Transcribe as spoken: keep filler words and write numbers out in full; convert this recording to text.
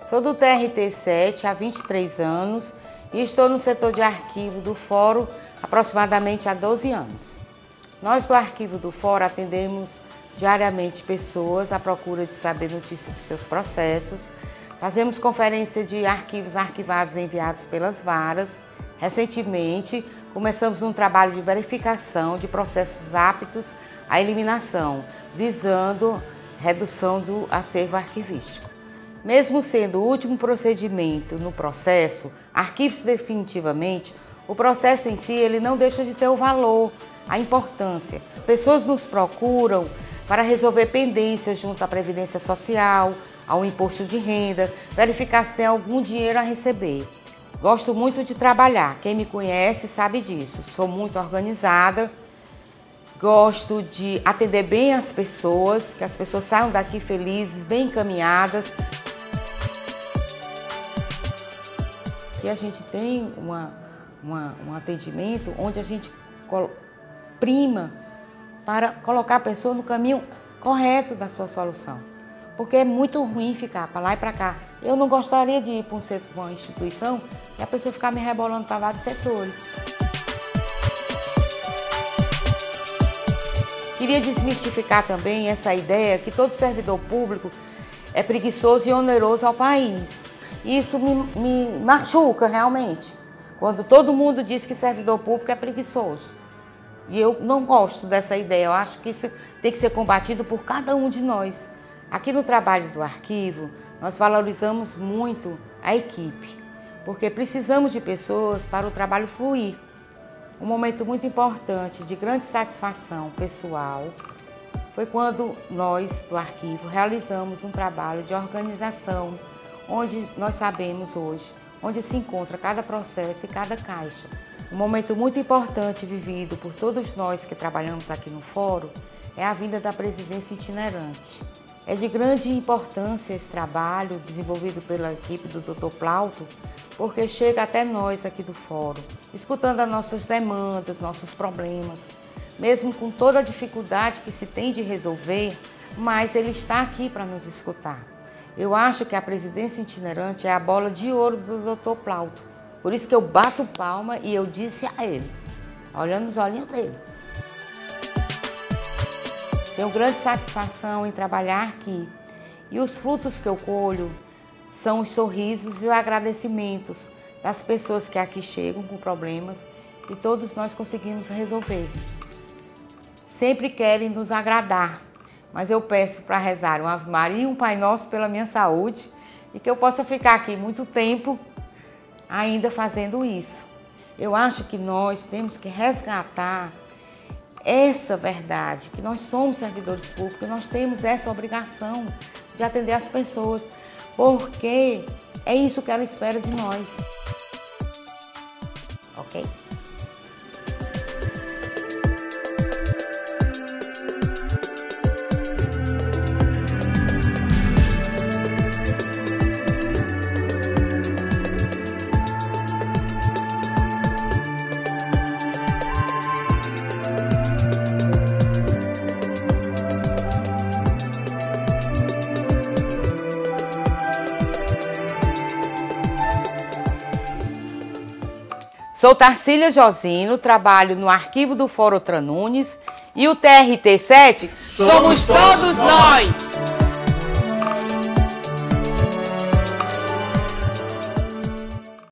Sou do T R T sete há vinte e três anos e estou no setor de arquivo do Fórum aproximadamente há doze anos. Nós do arquivo do Fórum atendemos diariamente pessoas à procura de saber notícias dos seus processos, fazemos conferência de arquivos arquivados e enviados pelas varas. Recentemente, começamos um trabalho de verificação de processos aptos à eliminação, visando redução do acervo arquivístico. Mesmo sendo o último procedimento no processo, arquive-se definitivamente, o processo em si ele não deixa de ter o valor, a importância. Pessoas nos procuram para resolver pendências junto à Previdência Social, ao imposto de renda, verificar se tem algum dinheiro a receber. Gosto muito de trabalhar, quem me conhece sabe disso, sou muito organizada, gosto de atender bem as pessoas, que as pessoas saiam daqui felizes, bem encaminhadas. Que a gente tem uma, uma, um atendimento onde a gente prima para colocar a pessoa no caminho correto da sua solução. Porque é muito ruim ficar para lá e para cá. Eu não gostaria de ir para um uma instituição e a pessoa ficar me rebolando para vários setores. Queria desmistificar também essa ideia que todo servidor público é preguiçoso e oneroso ao país. Isso me, me machuca realmente, quando todo mundo diz que servidor público é preguiçoso. E eu não gosto dessa ideia, eu acho que isso tem que ser combatido por cada um de nós. Aqui no trabalho do arquivo, nós valorizamos muito a equipe, porque precisamos de pessoas para o trabalho fluir. Um momento muito importante de grande satisfação pessoal foi quando nós do arquivo realizamos um trabalho de organização, onde nós sabemos hoje, onde se encontra cada processo e cada caixa. Um momento muito importante vivido por todos nós que trabalhamos aqui no Fórum é a vinda da presidência itinerante. É de grande importância esse trabalho desenvolvido pela equipe do doutor Plauto, porque chega até nós aqui do Fórum, escutando as nossas demandas, nossos problemas, mesmo com toda a dificuldade que se tem de resolver, mas ele está aqui para nos escutar. Eu acho que a presidência itinerante é a bola de ouro do doutor Plauto. Por isso que eu bato palma e eu disse a ele, olhando nos olhinhos dele. Tenho grande satisfação em trabalhar aqui. E os frutos que eu colho são os sorrisos e os agradecimentos das pessoas que aqui chegam com problemas e todos nós conseguimos resolver. Sempre querem nos agradar. Mas eu peço para rezar um Ave Maria e um Pai Nosso pela minha saúde e que eu possa ficar aqui muito tempo ainda fazendo isso. Eu acho que nós temos que resgatar essa verdade, que nós somos servidores públicos, nós temos essa obrigação de atender as pessoas, porque é isso que ela espera de nós. Ok? Sou Tarcília Josino, trabalho no arquivo do Fórum Outra Nunes e o T R T sete somos todos nós!